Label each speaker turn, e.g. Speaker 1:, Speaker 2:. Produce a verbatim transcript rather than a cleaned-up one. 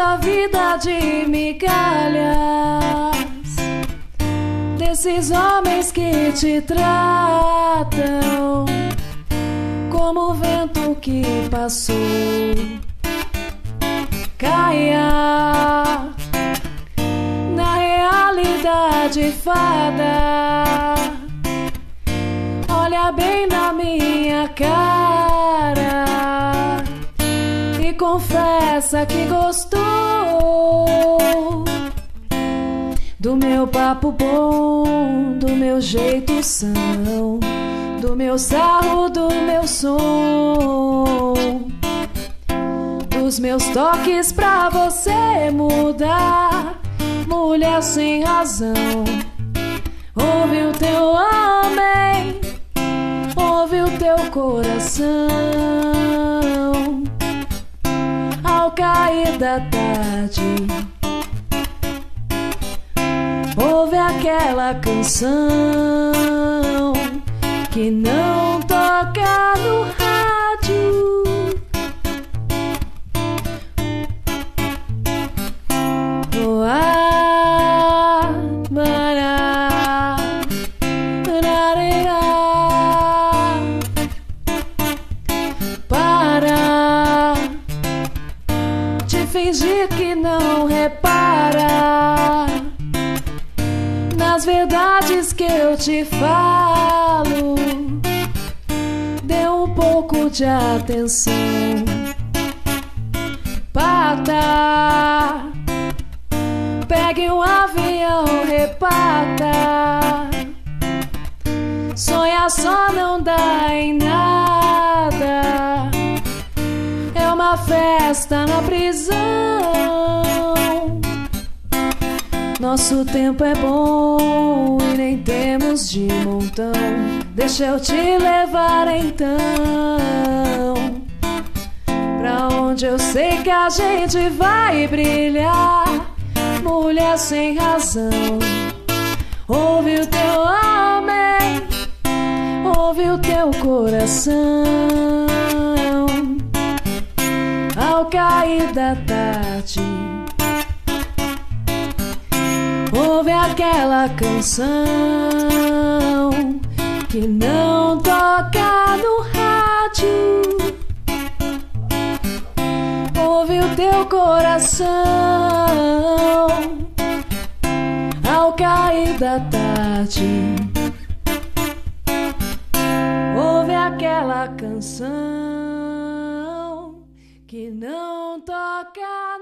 Speaker 1: sua vida de migalhas, desses homens que te tratam como o vento que passou. Caia na realidade, fada, olha bem na minha cara e confessa que gostou do meu papo bom, do meu jeito são, do meu sarro, do meu som, dos meus toques pra você mudar. Mulher sem razão, ouve o teu amém, ouve o teu coração. Ao cair da tarde, ouve aquela canção que não toca no rádio. Oh, ah, bará, barará. Para de fingir que não repara nas verdades que eu te falo. Dê um pouco de atenção. Pata, pegue um avião, repata. Sonhar só não dá em nada. É uma festa na prisão. Nosso tempo é bom e nem temos de montão. Deixa eu te levar então pra onde eu sei que a gente vai brilhar. Mulher sem razão, ouve o teu amém, ouve o teu coração. Ao cair da tarde, ouve aquela canção que não toca no rádio. Ouve o teu coração. Ao cair da tarde, ouve aquela canção que não toca